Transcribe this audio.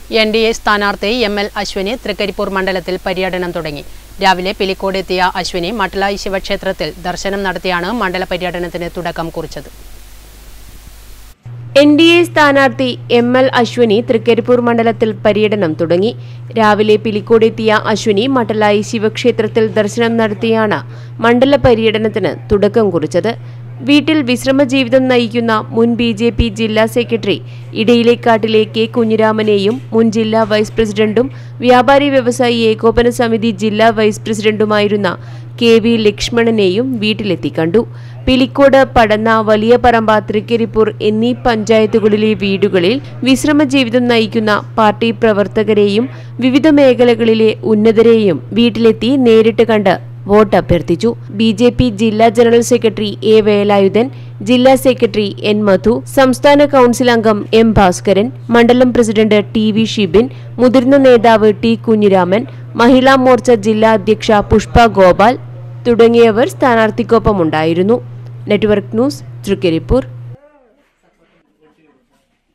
NDA സ്ഥാനാർത്ഥി ML Ashwini Trikaripur മണ്ഡലത്തിൽ പര്യടനം തുടങ്ങി. രാവിലെ പിലിക്കോട് എത്തിയ അശ്വിനി മട്ടലായി ശിവക്ഷേത്രത്തിൽ ദർശനം നടത്തിയാണ് മണ്ഡല പര്യടനത്തിന് തുടക്കം കുറിച്ചത്. NDA സ്ഥാനാർത്ഥി ML അശ്വിനി തൃക്കരിപ്പൂർ മണ്ഡലത്തിൽ പര്യടനം തുടങ്ങി. രാവിലെ പിലിക്കോട് എത്തിയ അശ്വിനി മട്ടലായി ശിവക്ഷേത്രത്തിൽ ദർശനം നടത്തിയാണ് മണ്ഡല പര്യടനത്തിന് തുടക്കം കുറിച്ചത്. വീട്ടിൽ വിശ്രമജീവിതം നയിക്കുന്ന മുൻ BJP ജില്ലാ സെക്രട്ടറി ഇടയിലേക്കാട്ടിലെ K. കുഞ്ഞിരാമനെയും മുൻ ജില്ലാ വൈസ് പ്രസിഡന്റും വ്യാപാരി വ്യവസായി ഏകോപന സമിതി ജില്ലാ വൈസ് പ്രസിഡന്റുമായിരുന്ന KV ലക്ഷ്മണനെയും വീട്ടിലെത്തി കണ്ടു. പിലിക്കോട്, പടന്ന, വലിയ പറമ്പ, തൃക്കരിപ്പൂർ എന്നീ പഞ്ചായത്തുകളിലെ വീടുകളിൽ വിശ്രമജീവിതം നയിക്കുന്ന പാർട്ടി പ്രവർത്തകരെയും വിവിധ മേഖലകളിലെ ഉന്നതരെയും വീട്ടിലെത്തി നേരിട്ട് കണ്ട് വോട്ട് അഭ്യർത്ഥിച്ചു. BJP ജില്ലാ ജനറൽ സെക്രട്ടറി A. വേലായുധൻ, ജില്ലാ സെക്രട്ടറി N. മധു, സംസ്ഥാന കൌൺസിൽ അംഗം M. ഭാസ്കരൻ, മണ്ഡലം പ്രസിഡന്റ് TV ഷിബിൻ, മുതിർന്ന നേതാവ് T. കുഞ്ഞിരാമൻ, മഹിളാ മോർച്ച ജില്ലാ അധ്യക്ഷ പുഷ്പ ഗോപാൽ തുടങ്ങിയവർ സ്ഥാനാർത്ഥിക്കൊപ്പമുണ്ടായിരുന്നു. Network news, Trikaripur.